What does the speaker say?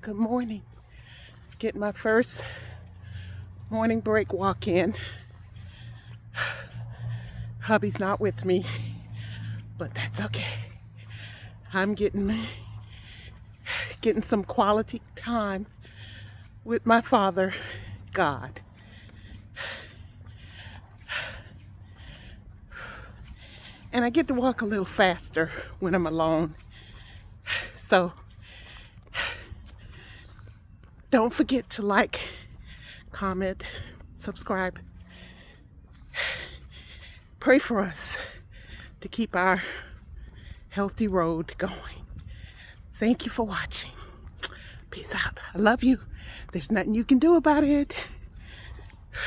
Good morning. Getting my first morning break walk in. Hubby's not with me, but that's okay. I'm getting some quality time with my Father, God. And I get to walk a little faster when I'm alone. So don't forget to like, comment, subscribe. Pray for us to keep our healthy road going. Thank you for watching. Peace out. I love you. There's nothing you can do about it.